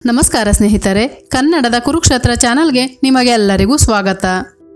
ನಮಸ್ಕಾರ ಸ್ನೇಹಿತರೆ, ಕನ್ನಡದ ಕುರುಕ್ಷೇತ್ರ ಚಾನೆಲ್ಗೆ ನಿಮಗೆಲ್ಲರಿಗೂ ಸ್ವಾಗತ.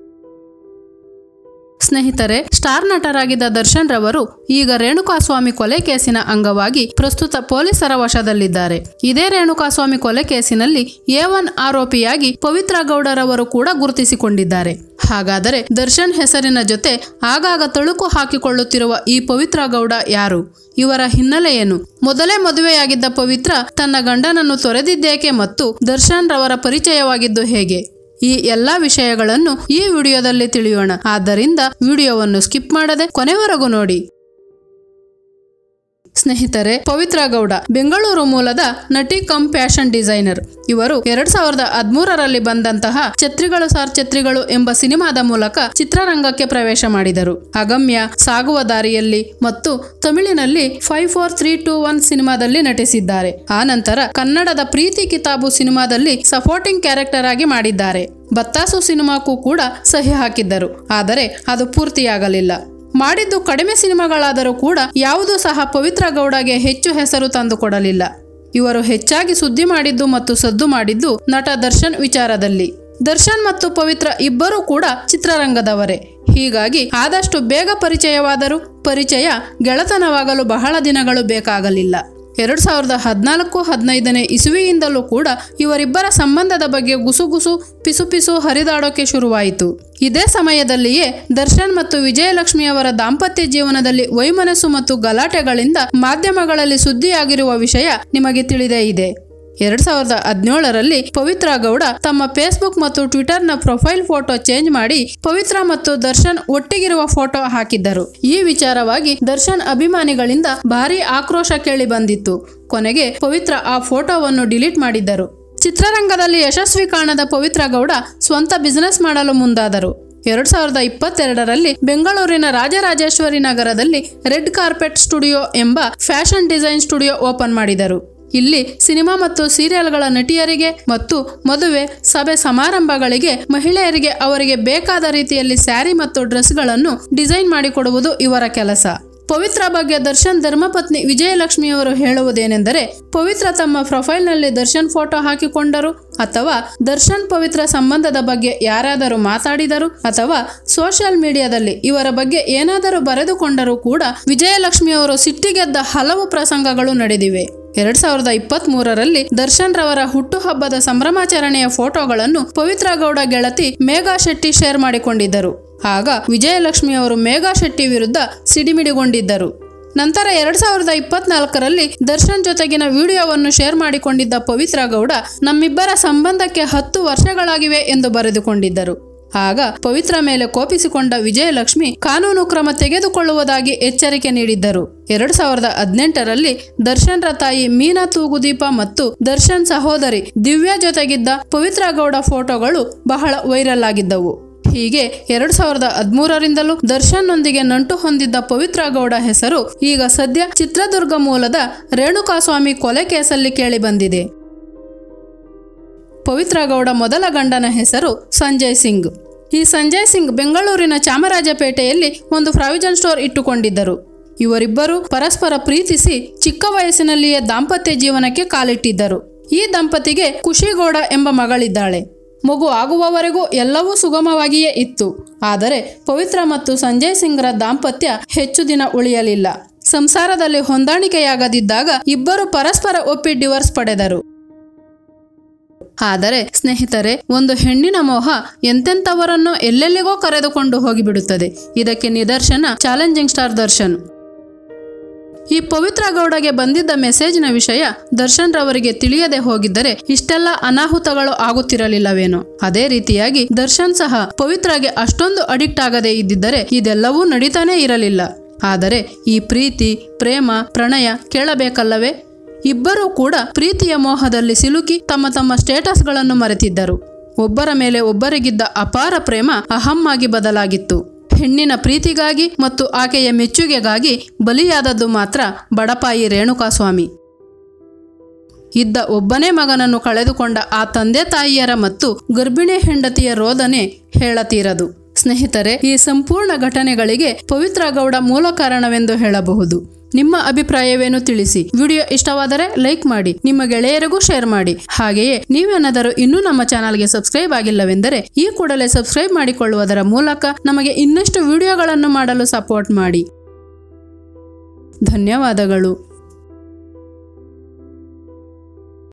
ಸ್ನೇಹಿತರೆ, ಸ್ಟಾರ್ ನಟರಾಗಿದ್ದ ದರ್ಶನ್ ರವರು ಈಗ ರೇಣುಕಾಸ್ವಾಮಿ ಕೊಲೆ ಕೇಸಿನ ಅಂಗವಾಗಿ ಪ್ರಸ್ತುತ ಪೊಲೀಸರ ವಶದಲ್ಲಿದ್ದಾರೆ. ಇದೇ ರೇಣುಕಾಸ್ವಾಮಿ ಕೊಲೆ ಕೇಸಿನಲ್ಲಿ A1 ಆರೋಪಿಯಾಗಿ ಪವಿತ್ರ ಗೌಡರವರು ಕೂಡ ಗುರುತಿಸಿಕೊಂಡಿದ್ದಾರೆ. ಹಾಗಾದರೆ ದರ್ಶನ್ ಹೆಸರಿನ ಜೊತೆ ಆಗಾಗ ತಳುಕು ಹಾಕಿಕೊಳ್ಳುತ್ತಿರುವ ಈ ಪವಿತ್ರ ಗೌಡ ಯಾರು? ಇವರ ಹಿನ್ನೆಲೆ ಏನು? ಮೊದಲೇ ಮದುವೆಯಾಗಿದ್ದ ಪವಿತ್ರ ತನ್ನ ಗಂಡನನ್ನು ತೊರೆದಿದ್ದೇಕೆ ಮತ್ತು ದರ್ಶನ್ ರವರ ಪರಿಚಯವಾಗಿದ್ದು ಹೇಗೆ? ಈ ಎಲ್ಲಾ ವಿಷಯಗಳನ್ನು ಈ ವಿಡಿಯೋದಲ್ಲಿ ತಿಳಿಯೋಣ. ಆದ್ದರಿಂದ ವಿಡಿಯೋವನ್ನು ಸ್ಕಿಪ್ ಮಾಡದೆ ಕೊನೆವರೆಗೂ ನೋಡಿ. ಸ್ನೇಹಿತರೆ, ಪವಿತ್ರ ಗೌಡ ಬೆಂಗಳೂರು ಮೂಲದ ನಟಿ ಕಮ್ ಫ್ಯಾಷನ್ ಡಿಸೈನರ್. ಇವರು 2013ರಲ್ಲಿ ಬಂದಂತಹ ಛತ್ರಿಗಳು ಸಾರ್ ಛತ್ರಿಗಳು ಎಂಬ ಸಿನಿಮಾದ ಮೂಲಕ ಚಿತ್ರರಂಗಕ್ಕೆ ಪ್ರವೇಶ ಮಾಡಿದರು. ಅಗಮ್ಯ, ಸಾಗುವ ದಾರಿಯಲ್ಲಿ ಮತ್ತು ತಮಿಳಿನಲ್ಲಿ 54321 ಸಿನಿಮಾದಲ್ಲಿ ನಟಿಸಿದ್ದಾರೆ. ಆ ನಂತರ ಕನ್ನಡದ ಪ್ರೀತಿ ಕಿತಾಬು ಸಿನಿಮಾದಲ್ಲಿ ಸಪೋರ್ಟಿಂಗ್ ಕ್ಯಾರೆಕ್ಟರ್ ಆಗಿ ಮಾಡಿದ್ದಾರೆ. ಬತ್ತಾಸು ಸಿನಿಮಾಕ್ಕೂ ಕೂಡ ಸಹಿ ಹಾಕಿದ್ದರು, ಆದರೆ ಅದು ಪೂರ್ತಿಯಾಗಲಿಲ್ಲ. ಮಾಡಿದ್ದು ಕಡಿಮೆ ಸಿನಿಮಾಗಳಾದರೂ ಕೂಡ ಯಾವುದೂ ಸಹ ಪವಿತ್ರ ಗೌಡಗೆ ಹೆಚ್ಚು ಹೆಸರು ತಂದುಕೊಡಲಿಲ್ಲ. ಇವರು ಹೆಚ್ಚಾಗಿ ಸುದ್ದಿ ಮಾಡಿದ್ದು ಮತ್ತು ಸದ್ದು ಮಾಡಿದ್ದು ನಟ ದರ್ಶನ್ ವಿಚಾರದಲ್ಲಿ. ದರ್ಶನ್ ಮತ್ತು ಪವಿತ್ರ ಇಬ್ಬರೂ ಕೂಡ ಚಿತ್ರರಂಗದವರೇ. ಹೀಗಾಗಿ ಆದಷ್ಟು ಬೇಗ ಪರಿಚಯವಾದರೂ ಪರಿಚಯ ಗೆಳತನವಾಗಲು ಬಹಳ ದಿನಗಳು ಬೇಕಾಗಲಿಲ್ಲ. 2014-15ನೇ ಇಸುವಿಯಿಂದಲೂ ಕೂಡ ಇವರಿಬ್ಬರ ಸಂಬಂಧದ ಬಗ್ಗೆ ಗುಸುಗುಸು ಪಿಸುಪಿಸು ಹರಿದಾಡೋಕೆ ಶುರುವಾಯಿತು. ಇದೇ ಸಮಯದಲ್ಲಿಯೇ ದರ್ಶನ್ ಮತ್ತು ವಿಜಯಲಕ್ಷ್ಮಿಯವರ ದಾಂಪತ್ಯ ಜೀವನದಲ್ಲಿ ವೈಮನಸ್ಸು ಮತ್ತು ಗಲಾಟೆಗಳಿಂದ ಮಾಧ್ಯಮಗಳಲ್ಲಿ ಸುದ್ದಿಯಾಗಿರುವ ವಿಷಯ ನಿಮಗೆ ತಿಳಿದೇ ಇದೆ. 2017ರಲ್ಲಿ ಪವಿತ್ರ ಗೌಡ ತಮ್ಮ ಫೇಸ್ಬುಕ್ ಮತ್ತು ಟ್ವಿಟರ್ನ ಪ್ರೊಫೈಲ್ ಫೋಟೋ ಚೇಂಜ್ ಮಾಡಿ ಪವಿತ್ರ ಮತ್ತು ದರ್ಶನ್ ಒಟ್ಟಿಗಿರುವ ಫೋಟೋ ಹಾಕಿದ್ದರು. ಈ ವಿಚಾರವಾಗಿ ದರ್ಶನ್ ಅಭಿಮಾನಿಗಳಿಂದ ಭಾರಿ ಆಕ್ರೋಶ ಕೇಳಿ ಬಂದಿತ್ತು. ಕೊನೆಗೆ ಪವಿತ್ರ ಆ ಫೋಟೋವನ್ನು ಡಿಲೀಟ್ ಮಾಡಿದ್ದರು. ಚಿತ್ರರಂಗದಲ್ಲಿ ಯಶಸ್ವಿ ಕಾಣದ ಪವಿತ್ರ ಗೌಡ ಸ್ವಂತ ಬಿಸಿನೆಸ್ ಮಾಡಲು ಮುಂದಾದರು. 2022ರಲ್ಲಿ ಬೆಂಗಳೂರಿನ ರಾಜರಾಜೇಶ್ವರಿ ನಗರದಲ್ಲಿ ರೆಡ್ ಕಾರ್ಪೆಟ್ ಸ್ಟುಡಿಯೋ ಎಂಬ ಫ್ಯಾಷನ್ ಡಿಸೈನ್ ಸ್ಟುಡಿಯೋ ಓಪನ್ ಮಾಡಿದರು. ಇಲ್ಲಿ ಸಿನಿಮಾ ಮತ್ತು ಸೀರಿಯಲ್ಗಳ ನಟಿಯರಿಗೆ ಮತ್ತು ಮದುವೆ, ಸಭೆ ಸಮಾರಂಭಗಳಿಗೆ ಮಹಿಳೆಯರಿಗೆ ಅವರಿಗೆ ಬೇಕಾದ ರೀತಿಯಲ್ಲಿ ಸ್ಯಾರಿ ಮತ್ತು ಡ್ರೆಸ್ಗಳನ್ನು ಡಿಸೈನ್ ಮಾಡಿಕೊಡುವುದು ಇವರ ಕೆಲಸ. ಪವಿತ್ರ ಬಗ್ಗೆ ದರ್ಶನ್ ಧರ್ಮಪತ್ನಿ ವಿಜಯಲಕ್ಷ್ಮಿಯವರು ಹೇಳುವುದೇನೆಂದರೆ, ಪವಿತ್ರ ತಮ್ಮ ಪ್ರೊಫೈಲ್ನಲ್ಲಿ ದರ್ಶನ್ ಫೋಟೋ ಹಾಕಿಕೊಂಡರು ಅಥವಾ ದರ್ಶನ್ ಪವಿತ್ರ ಸಂಬಂಧದ ಬಗ್ಗೆ ಯಾರಾದರೂ ಮಾತಾಡಿದರು ಅಥವಾ ಸೋಷಿಯಲ್ ಮೀಡಿಯಾದಲ್ಲಿ ಇವರ ಬಗ್ಗೆ ಏನಾದರೂ ಬರೆದುಕೊಂಡರೂ ಕೂಡ ವಿಜಯಲಕ್ಷ್ಮಿಯವರು ಸಿಟ್ಟಿಗೆದ್ದ ಹಲವು ಪ್ರಸಂಗಗಳು ನಡೆದಿವೆ. 2023ರಲ್ಲಿ ದರ್ಶನ್ ರವರ ಹುಟ್ಟುಹಬ್ಬದ ಸಂಭ್ರಮಾಚರಣೆಯ ಫೋಟೋಗಳನ್ನು ಪವಿತ್ರ ಗೌಡ ಗೆಳತಿ ಮೇಘಾ ಶೆಟ್ಟಿ ಶೇರ್ ಮಾಡಿಕೊಂಡಿದ್ದರು. ಆಗ ವಿಜಯಲಕ್ಷ್ಮಿಯವರು ಮೇಘಾ ಶೆಟ್ಟಿ ವಿರುದ್ಧ ಸಿಡಿಮಿಡಿಗೊಂಡಿದ್ದರು. ನಂತರ 2024ರಲ್ಲಿ ದರ್ಶನ್ ಜೊತೆಗಿನ ವಿಡಿಯೋವನ್ನು ಶೇರ್ ಮಾಡಿಕೊಂಡಿದ್ದ ಪವಿತ್ರ ಗೌಡ ನಮ್ಮಿಬ್ಬರ ಸಂಬಂಧಕ್ಕೆ 10 ವರ್ಷಗಳಾಗಿವೆ ಎಂದು ಬರೆದುಕೊಂಡಿದ್ದರು. ಆಗ ಪವಿತ್ರ ಮೇಲೆ ಕೋಪಿಸಿಕೊಂಡ ವಿಜಯಲಕ್ಷ್ಮಿ ಕಾನೂನು ಕ್ರಮ ತೆಗೆದುಕೊಳ್ಳುವುದಾಗಿ ಎಚ್ಚರಿಕೆ ನೀಡಿದ್ದರು. 2018ರಲ್ಲಿ ದರ್ಶನ್ ರ ತಾಯಿ ಮೀನಾ ತೂಗುದೀಪ ಮತ್ತು ದರ್ಶನ್ ಸಹೋದರಿ ದಿವ್ಯಾ ಜೊತೆಗಿದ್ದ ಪವಿತ್ರ ಗೌಡ ಫೋಟೋಗಳು ಬಹಳ ವೈರಲ್ ಆಗಿದ್ದವು. ಹೀಗೆ 2013ರಿಂದಲೂ ದರ್ಶನ್ನೊಂದಿಗೆ ನಂಟು ಹೊಂದಿದ್ದ ಪವಿತ್ರ ಗೌಡ ಹೆಸರು ಈಗ ಸದ್ಯ ಚಿತ್ರದುರ್ಗ ಮೂಲದ ರೇಣುಕಾಸ್ವಾಮಿ ಕೊಲೆ ಕೇಸಲ್ಲಿ ಕೇಳಿ ಬಂದಿದೆ. ಪವಿತ್ರ ಗೌಡ ಮೊದಲ ಗಂಡನ ಹೆಸರು ಸಂಜಯ್ ಸಿಂಗ್. ಈ ಸಂಜಯ್ ಸಿಂಗ್ ಬೆಂಗಳೂರಿನ ಚಾಮರಾಜಪೇಟೆಯಲ್ಲಿ ಒಂದು ಪ್ರಾವಿಜನ್ ಸ್ಟೋರ್ ಇಟ್ಟುಕೊಂಡಿದ್ದರು. ಇವರಿಬ್ಬರು ಪರಸ್ಪರ ಪ್ರೀತಿಸಿ ಚಿಕ್ಕ ವಯಸ್ಸಿನಲ್ಲಿಯೇ ದಾಂಪತ್ಯ ಜೀವನಕ್ಕೆ ಕಾಲಿಟ್ಟಿದ್ದರು. ಈ ದಂಪತಿಗೆ ಖುಷಿಗೌಡ ಎಂಬ ಮಗಳಿದ್ದಾಳೆ. ಮಗು ಆಗುವವರೆಗೂ ಎಲ್ಲವೂ ಸುಗಮವಾಗಿಯೇ ಇತ್ತು. ಆದರೆ ಪವಿತ್ರ ಮತ್ತು ಸಂಜಯ್ ಸಿಂಗ್ರ ದಾಂಪತ್ಯ ಹೆಚ್ಚು ದಿನ ಉಳಿಯಲಿಲ್ಲ. ಸಂಸಾರದಲ್ಲಿ ಹೊಂದಾಣಿಕೆಯಾಗದಿದ್ದಾಗ ಇಬ್ಬರು ಪರಸ್ಪರ ಒಪ್ಪಿ ಡಿವೋರ್ಸ್ ಪಡೆದರು. ಆದರೆ ಸ್ನೇಹಿತರೆ, ಒಂದು ಹೆಣ್ಣಿನ ಮೋಹ ಎಂತೆಂಥವರನ್ನೋ ಎಲ್ಲೆಲ್ಲಿಗೋ ಕರೆದುಕೊಂಡು ಹೋಗಿಬಿಡುತ್ತದೆ. ಇದಕ್ಕೆ ನಿದರ್ಶನ ಚಾಲೆಂಜಿಂಗ್ ಸ್ಟಾರ್ ದರ್ಶನ್. ಈ ಪವಿತ್ರ ಗೌಡಗೆ ಬಂದಿದ್ದ ಮೆಸೇಜ್ನ ವಿಷಯ ದರ್ಶನ್ ರವರಿಗೆ ತಿಳಿಯದೆ ಹೋಗಿದ್ದರೆ ಇಷ್ಟೆಲ್ಲ ಅನಾಹುತಗಳು ಆಗುತ್ತಿರಲಿಲ್ಲವೇನೋ. ಅದೇ ರೀತಿಯಾಗಿ ದರ್ಶನ್ ಸಹ ಪವಿತ್ರಗೆ ಅಷ್ಟೊಂದು ಅಡಿಕ್ಟ್ ಆಗದೆ ಇದ್ದಿದ್ದರೆ ಇದೆಲ್ಲವೂ ನಡೀತಾನೆ ಇರಲಿಲ್ಲ. ಆದರೆ ಈ ಪ್ರೀತಿ, ಪ್ರೇಮ, ಪ್ರಣಯ ಕೇಳಬೇಕಲ್ಲವೇ? ಇಬ್ಬರೂ ಕೂಡ ಪ್ರೀತಿಯ ಮೋಹದಲ್ಲಿ ಸಿಲುಕಿ ತಮ್ಮ ತಮ್ಮ ಸ್ಟೇಟಸ್ಗಳನ್ನು ಮರೆತಿದ್ದರು. ಒಬ್ಬರ ಮೇಲೆ ಒಬ್ಬರಿಗಿದ್ದ ಅಪಾರ ಪ್ರೇಮ ಅಹಮ್ಮಾಗಿ ಬದಲಾಗಿತ್ತು. ಹೆಣ್ಣಿನ ಪ್ರೀತಿಗಾಗಿ ಮತ್ತು ಆಕೆಯ ಮೆಚ್ಚುಗೆಗಾಗಿ ಬಲಿಯಾದದ್ದು ಮಾತ್ರ ಬಡಪಾಯಿ ರೇಣುಕಾಸ್ವಾಮಿ. ಇದ್ದ ಒಬ್ಬನೇ ಮಗನನ್ನು ಕಳೆದುಕೊಂಡ ಆ ತಂದೆ ತಾಯಿಯರ ಮತ್ತು ಗರ್ಭಿಣಿ ಹೆಂಡತಿಯ ರೋದನೆ ಹೇಳತೀರದು. ಸ್ನೇಹಿತರೆ, ಈ ಸಂಪೂರ್ಣ ಘಟನೆಗಳಿಗೆ ಪವಿತ್ರ ಗೌಡ ಮೂಲ ಕಾರಣವೆಂದು ಹೇಳಬಹುದು. ನಿಮ್ಮ ಅಭಿಪ್ರಾಯವೇನು ತಿಳಿಸಿ. ವಿಡಿಯೋ ಇಷ್ಟವಾದರೆ ಲೈಕ್ ಮಾಡಿ, ನಿಮ್ಮ ಗೆಳೆಯರಿಗೂ ಶೇರ್ ಮಾಡಿ. ಹಾಗೆಯೇ ನೀವೇನಾದರೂ ಇನ್ನೂ ನಮ್ಮ ಚಾನಲ್ಗೆ ಸಬ್ಸ್ಕ್ರೈಬ್ ಆಗಿಲ್ಲವೆಂದರೆ ಈ ಕೂಡಲೇ ಸಬ್ಸ್ಕ್ರೈಬ್ ಮಾಡಿಕೊಳ್ಳುವುದರ ಮೂಲಕ ನಮಗೆ ಇನ್ನಷ್ಟು ವಿಡಿಯೋಗಳನ್ನು ಮಾಡಲು ಸಪೋರ್ಟ್ ಮಾಡಿ. ಧನ್ಯವಾದಗಳು.